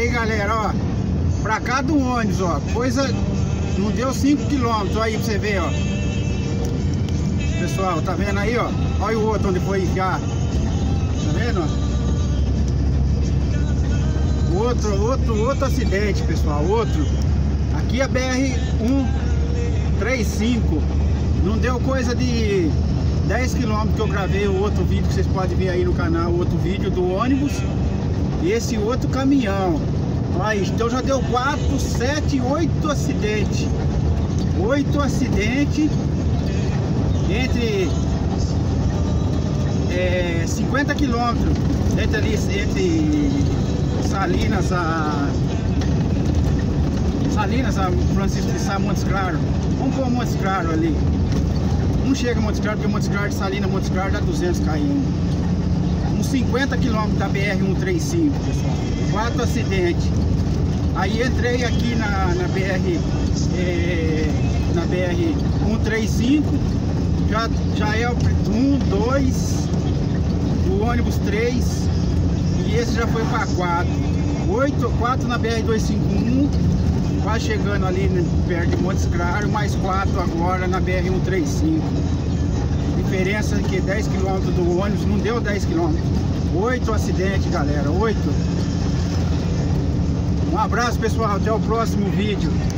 Aí, galera, ó, pra cá do ônibus, ó, coisa não deu 5 km aí pra você ver, ó. Pessoal, tá vendo aí, ó? Olha o outro onde foi enfiar. Tá vendo, ó? Outro acidente, pessoal, outro. Aqui a BR-135. Não deu coisa de 10 km que eu gravei o outro vídeo que vocês podem ver aí no canal, o outro vídeo do ônibus. E esse outro caminhão. Aí, então já deu 4, 7, 8 acidentes. 8 acidentes entre 50 quilômetros entre Salinas a Francisco de Sá, Montes Claros. Vamos pôr Montes Claros ali. Não chega a Montes Claros, porque Montes Claros de Salinas, Montes Claros dá 200 km. Uns 50 km da BR-135, pessoal. 4 acidentes. Aí entrei aqui na BR-135. Já é o 1, 2, o ônibus 3. E esse já foi para 4. 4 na BR-251. Quase chegando ali perto de Montes Claros, mais 4 agora na BR-135. Diferença que 10 km do ônibus não deu 10 km. 8 acidentes, galera, 8. Um abraço, pessoal, até o próximo vídeo.